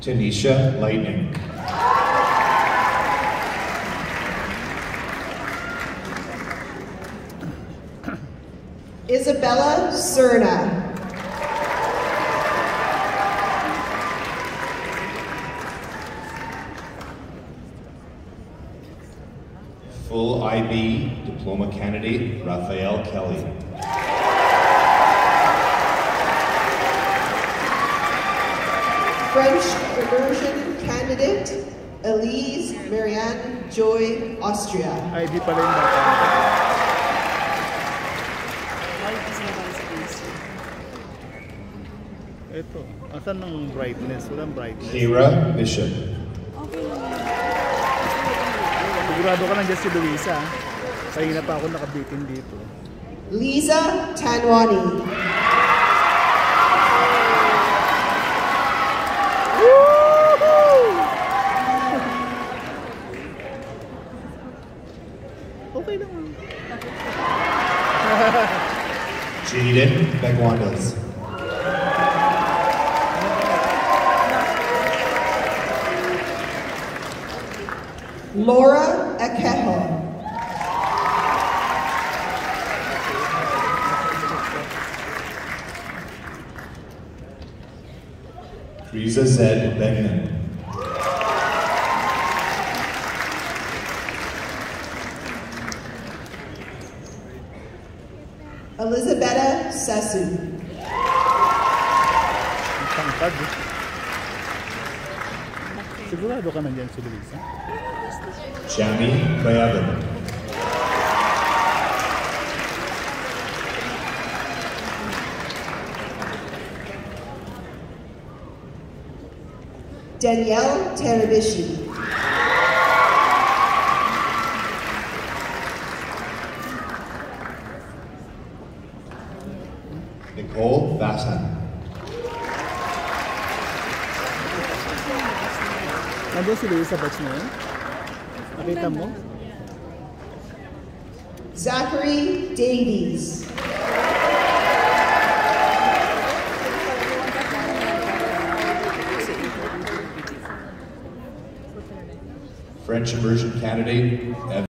Tanisha Lightning. Isabella Serna. Full IB diploma candidate Raphael Kelly. French immersion candidate Elise Marianne Joy, Austria. IB pala yung bata. Ito, asan ng brightness? Walang brightness. Kira Bishop. Sigurado ka lang dyan si Luisa. Kanina pa ako nakabitin dito. Lisa Tanwani. Okay lang. Jaden Begwandas. Laura Akeho. Teresa Zed Begman. Elizabetta Sasu. Tangkad. Sigurado ka nandiyan si Luisa? Jamie Bayagan. Danielle Terabishi. Nicole Bassan. Nandiyan si Luisa batch na yun? Nakita mo? Zachary Davies. French immersion candidate